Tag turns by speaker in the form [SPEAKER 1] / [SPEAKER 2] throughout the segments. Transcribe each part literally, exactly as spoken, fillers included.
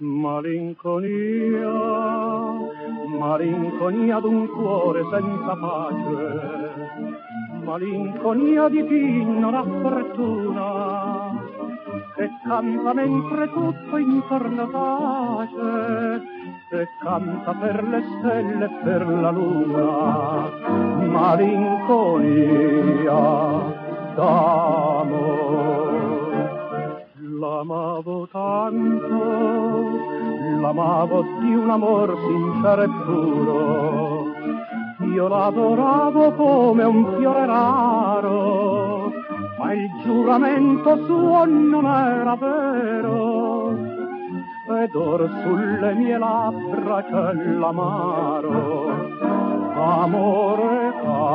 [SPEAKER 1] Malinconia, malinconia d'un cuore senza pace, malinconia di chi non ha fortuna, che canta mentre tutto intorno tace, che canta per le stelle e per la luna. Malinconia d'amore. L'amavo tanto, l'amavo di un amor sincero e puro, io l'adoravo come un fiore raro, ma il giuramento suo non era vero, ed or sulle mie labbra c'è l'amaro, amore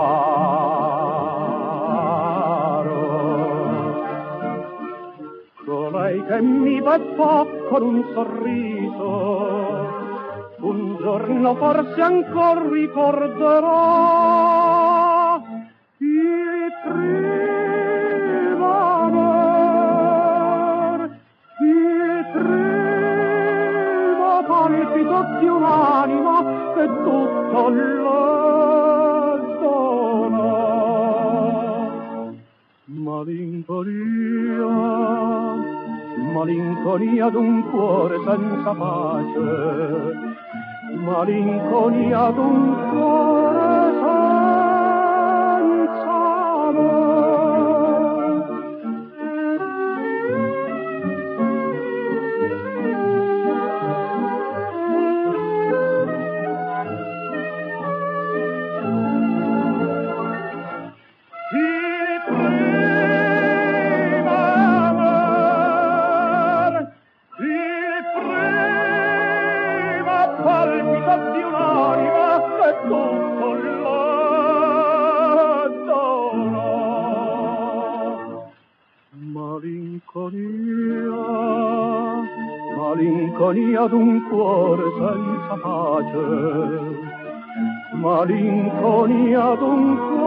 [SPEAKER 1] colei che mi beffò con un sorriso, un giorno forse ancor ricorderò il primo amor, il primo palpito di un'anima che tutto le donò. Malinconia, malinconia d'un cuore senza pace, malinconia d'un cuore senza amore. Di un'anima che tutto la donò. Malinconia, malinconia d'un cuore senza pace, malinconia d'un cuore